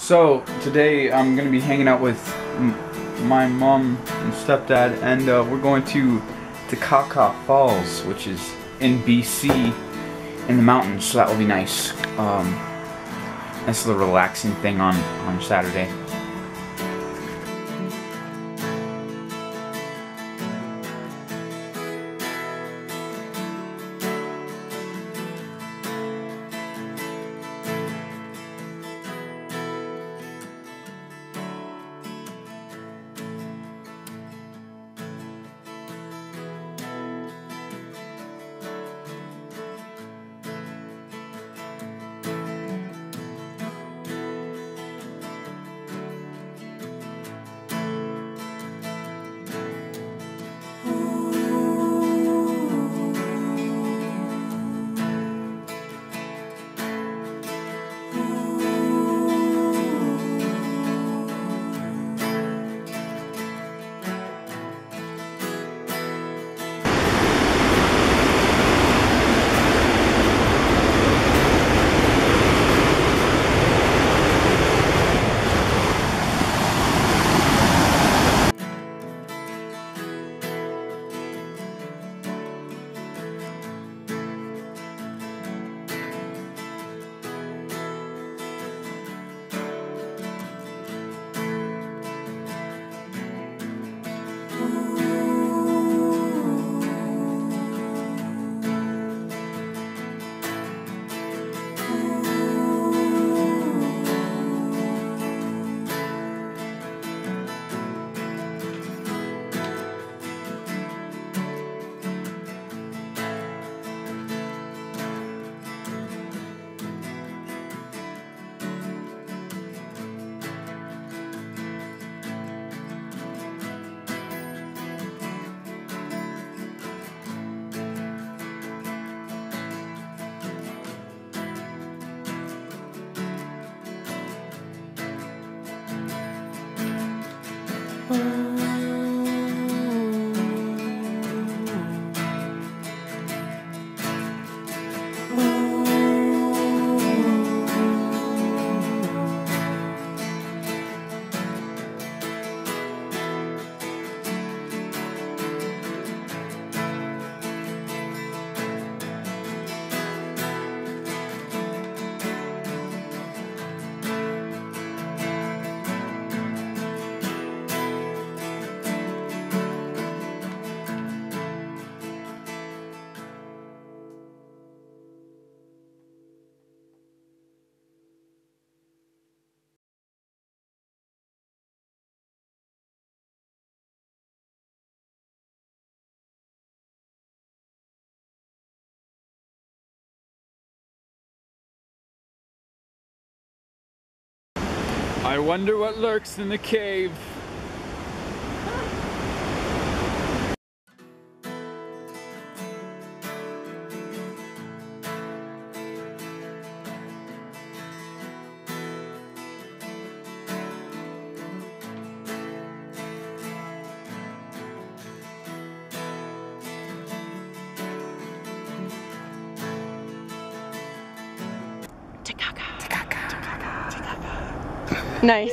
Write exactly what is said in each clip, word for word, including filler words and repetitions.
So today I'm gonna be hanging out with m my mom and stepdad, and uh, we're going to Takaka Falls, which is in B C in the mountains. So that will be nice. Um, nice little relaxing thing on on Saturday. I wonder what lurks in the cave. Nice.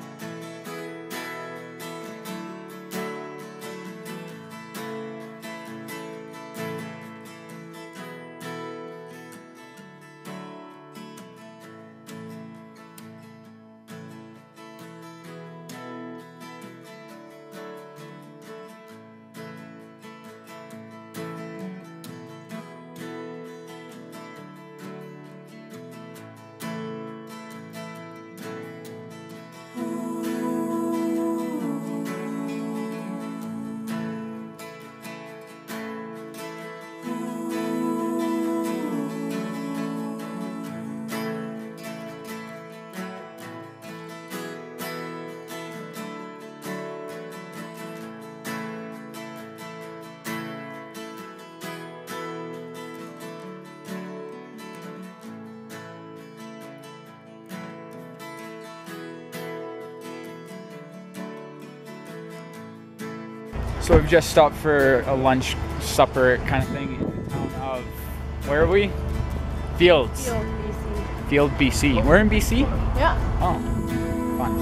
So we've just stopped for a lunch, supper kind of thing in the town of, where are we? Fields. Field, B C. Field, B C. We're in B C? Yeah. Oh. fun.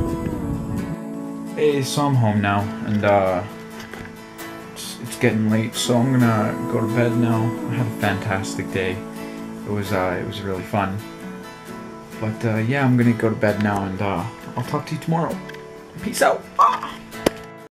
Hey, so I'm home now, and uh, it's, it's getting late, so I'm gonna go to bed now. I had a fantastic day. It was uh, it was really fun. But uh, yeah, I'm gonna go to bed now, and uh, I'll talk to you tomorrow. Peace out. Bye.